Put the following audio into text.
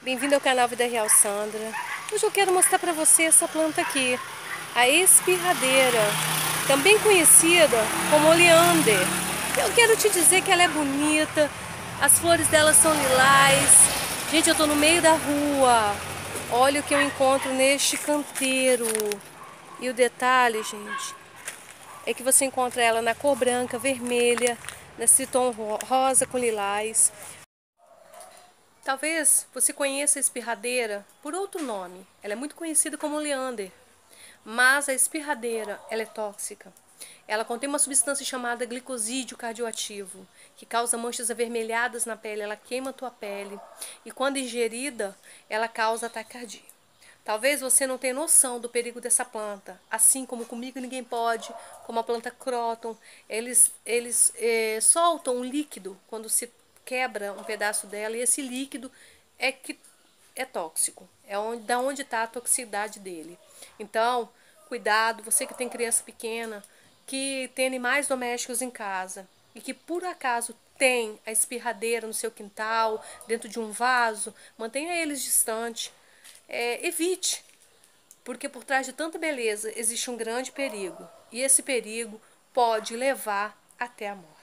Bem-vindo ao canal Vida Real Sandra. Hoje eu quero mostrar para você essa planta aqui, a espirradeira, também conhecida como oleander. Eu quero te dizer que ela é bonita, as flores dela são lilás. Gente, eu estou no meio da rua, olha o que eu encontro neste canteiro. E o detalhe, gente, é que você encontra ela na cor branca, vermelha, nesse tom rosa com lilás. Talvez você conheça a espirradeira por outro nome. Ela é muito conhecida como oleander, mas a espirradeira ela é tóxica. Ela contém uma substância chamada glicosídeo cardioativo, que causa manchas avermelhadas na pele, ela queima a tua pele e quando ingerida, ela causa ataque cardíaco. Talvez você não tenha noção do perigo dessa planta, assim como comigo ninguém pode, como a planta Croton, eles soltam um líquido quando se quebra um pedaço dela e esse líquido é que é tóxico, da onde está a toxicidade dele. Então, cuidado, você que tem criança pequena, que tem animais domésticos em casa e que por acaso tem a espirradeira no seu quintal, dentro de um vaso, mantenha eles distante. Evite, porque por trás de tanta beleza existe um grande perigo e esse perigo pode levar até a morte.